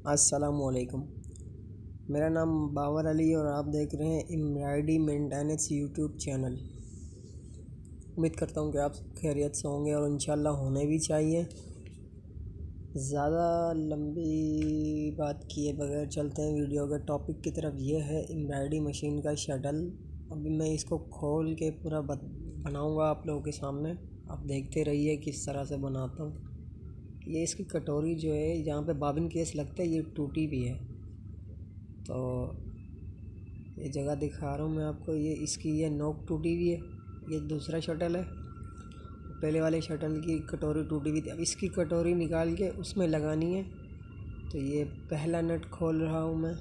अस्सलामुअलैकुम। मेरा नाम बाबर अली और आप देख रहे हैं एम्ब्रॉयडरी मेंटेनेंस यूट्यूब चैनल। उम्मीद करता हूँ कि आप खैरियत से होंगे और इंशाल्लाह होने भी चाहिए। ज़्यादा लंबी बात किए बगैर चलते हैं वीडियो के टॉपिक की तरफ। ये है एम्ब्रॉयडरी मशीन का शटल। अभी मैं इसको खोल के पूरा बनाऊँगा आप लोगों के सामने। आप देखते रहिए किस तरह से बनाता हूँ। ये इसकी कटोरी जो है जहाँ पे बाबिन केस लगता है ये टूटी भी है, तो ये जगह दिखा रहा हूँ मैं आपको। ये इसकी ये नोक टूटी हुई है। ये दूसरा शटल है, पहले वाले शटल की कटोरी टूटी हुई थी। अब इसकी कटोरी निकाल के उसमें लगानी है। तो ये पहला नट खोल रहा हूँ मैं।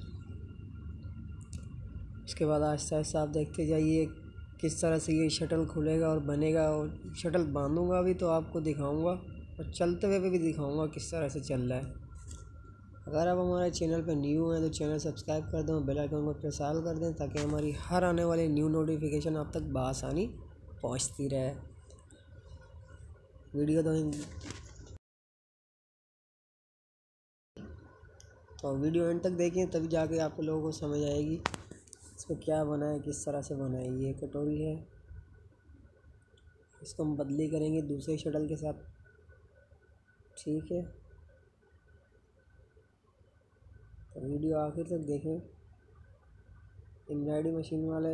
उसके बाद आहिस्ता आहिस्ता आप देखते जाइए किस तरह से ये शटल खुलेगा और बनेगा। और शटल बांधूँगा भी तो आपको दिखाऊँगा और चलते हुए भी दिखाऊँगा किस तरह से चल रहा है। अगर आप हमारे चैनल पर न्यू हैं तो चैनल सब्सक्राइब कर दें और बेल आइकन को प्रेस ऑल कर दें ताकि हमारी हर आने वाली न्यू नोटिफिकेशन आप तक बआसानी पहुंचती रहे। वीडियो एंड तक देखें तभी जाके आप लोगों को समझ आएगी इसको क्या बना है, किस तरह से बना है। ये कटोरी है, इसको हम बदली करेंगे दूसरे शटल के साथ, ठीक है। तो वीडियो आखिर तक देखें। एम्ब्रॉयडरी मशीन वाले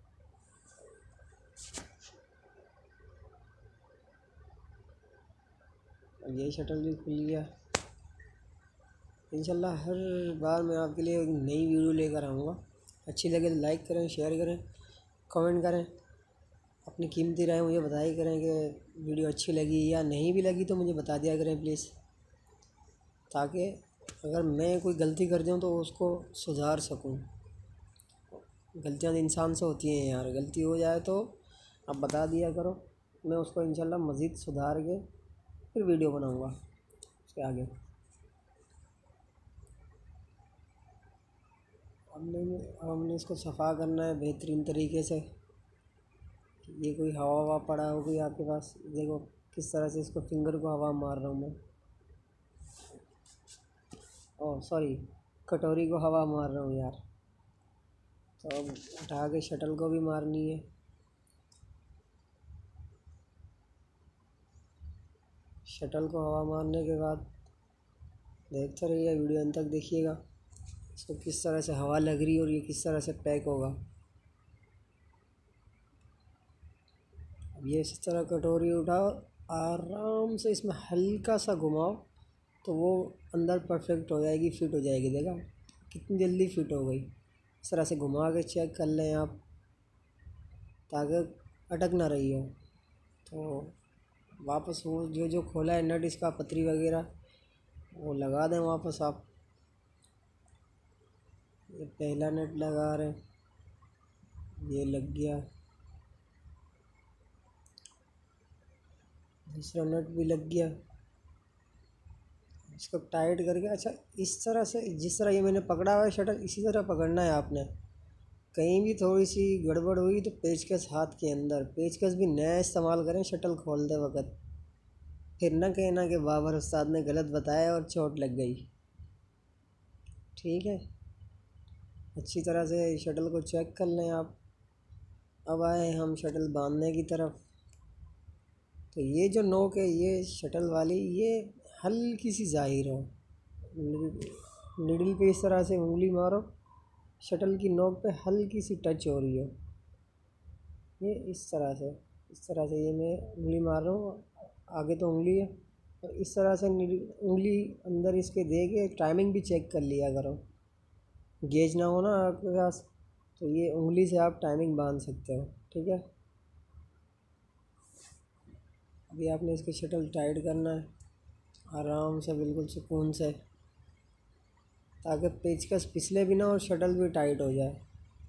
ये शटल भी खुल गया। इंशाल्लाह हर बार मैं आपके लिए एक नई वीडियो लेकर आऊँगा। अच्छी लगे तो लाइक करें, शेयर करें, कमेंट करें। अपनी कीमती राय मुझे बताया करें कि वीडियो अच्छी लगी या नहीं भी लगी तो मुझे बता दिया करें प्लीज़, ताकि अगर मैं कोई गलती कर दूँ तो उसको सुधार सकूँ। गलतियाँ इंसान से होती हैं यार, गलती हो जाए तो आप बता दिया करो, मैं उसको इंशाल्लाह मज़ीद सुधार के फिर वीडियो बनाऊँगा उसके आगे। अब हमने इसको सफ़ा करना है बेहतरीन तरीके से। ये कोई हवा ववा पड़ा हो गई आपके पास, देखो किस तरह से इसको फिंगर को हवा मार रहा हूँ मैं। ओह सॉरी, कटोरी को हवा मार रहा हूँ यार। तो अब उठा के शटल को भी मारनी है। शटल को हवा मारने के बाद देखते रहिए, वीडियो अंत तक देखिएगा इसको किस तरह से हवा लग रही है और ये किस तरह से पैक होगा। अब ये इस तरह कटोरी उठाओ, आराम से इसमें हल्का सा घुमाओ तो वो अंदर परफेक्ट हो जाएगी, फिट हो जाएगी। देखा कितनी जल्दी फिट हो गई। इस तरह से घुमा के चेक कर लें आप ताकि अटक ना रही हो। तो वापस वो जो जो खोला है नट इसका पतरी वगैरह वो लगा दें वापस आप। ये पहला नट लगा रहे हैं, ये लग गया। दूसरा नट भी लग गया। इसको टाइट करके, अच्छा इस तरह से जिस तरह ये मैंने पकड़ा हुआ है शटल इसी तरह पकड़ना है आपने। कहीं भी थोड़ी सी गड़बड़ हुई तो पेचकस हाथ के अंदर, पेचकस भी नया इस्तेमाल करें शटल खोलते वक्त, फिर न कहना कि बाबर उस्ताद ने गलत बताया और चोट लग गई, ठीक है। अच्छी तरह से शटल को चेक कर लें आप। अब आए हम शटल बांधने की तरफ। तो ये जो नोक है ये शटल वाली ये हल्की सी ज़ाहिर हो, निडल पे इस तरह से उंगली मारो, शटल की नोक पे हल्की सी टच हो रही हो, ये इस तरह से ये मैं उंगली मार रहा हूँ। आगे तो उंगली है और इस तरह से उंगली अंदर इसके दे के टाइमिंग भी चेक कर लिया करो। गेज ना हो ना आपके पास तो ये उंगली से आप टाइमिंग बांध सकते हो, ठीक है। अभी आपने इसकी शटल टाइट करना है आराम से, बिल्कुल सुकून से, ताकि पेचकस फिसले भी ना और शटल भी टाइट हो जाए।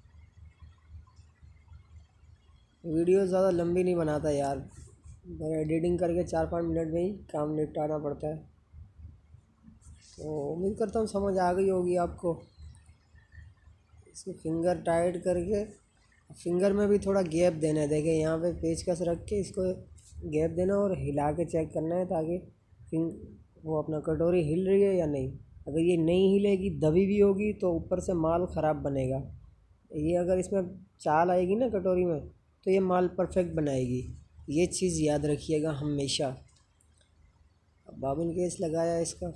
वीडियो ज़्यादा लंबी नहीं बनाता यार, एडिटिंग करके 4-5 मिनट में ही काम निपटाना पड़ता है। तो उम्मीद करता हूँ समझ आ गई होगी आपको। इसको फिंगर टाइट करके फिंगर में भी थोड़ा गैप देना है। देखिए यहाँ पे पेचकस रख के इसको गैप देना और हिला के चेक करना है ताकि वो अपना कटोरी हिल रही है या नहीं। अगर ये नहीं हिलेगी, दबी भी होगी, तो ऊपर से माल ख़राब बनेगा। ये अगर इसमें चाल आएगी ना कटोरी में, तो ये माल परफेक्ट बनाएगी। ये चीज़ याद रखिएगा हमेशा। अब बॉबिन केस लगाया इसका।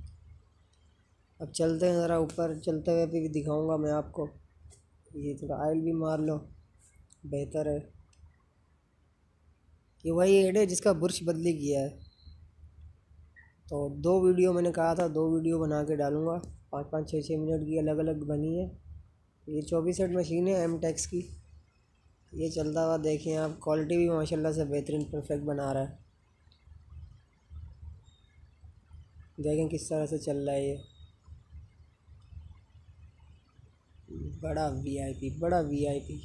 अब चलते हैं ज़रा ऊपर, चलते हुए भी दिखाऊंगा मैं आपको। ये थोड़ा ऑयल भी मार लो, बेहतर है। ये वही एड है जिसका बुर्श बदली किया है। तो 2 वीडियो मैंने कहा था, 2 वीडियो बना के डालूँगा। 5-5, 6-6 मिनट की अलग अलग बनी है। ये 24 मशीन है एमटेक्स की। ये चलता हुआ देखें आप, क्वालिटी भी माशाल्लाह से बेहतरीन परफेक्ट बना रहा है। देखें किस तरह से चल रहा है ये। बड़ा वीआईपी, बड़ा वीआईपी।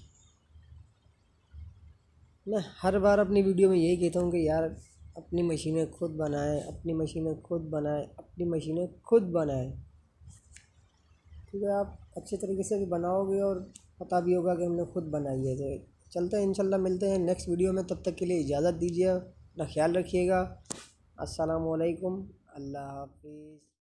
मैं हर बार अपनी वीडियो में यही कहता हूँ कि यार अपनी मशीनें खुद बनाएं, अपनी मशीनें खुद बनाएं, अपनी मशीनें खुद बनाएं। क्योंकि आप अच्छे तरीके से भी बनाओगे और पता भी होगा कि हमने खुद बनाई है। तो चलते हैं, इंशाल्लाह मिलते हैं नेक्स्ट वीडियो में। तब तक के लिए इजाज़त दीजिए, अपना ख्याल रखिएगा। अस्सलाम वालेकुम, अल्लाह हाफिज़।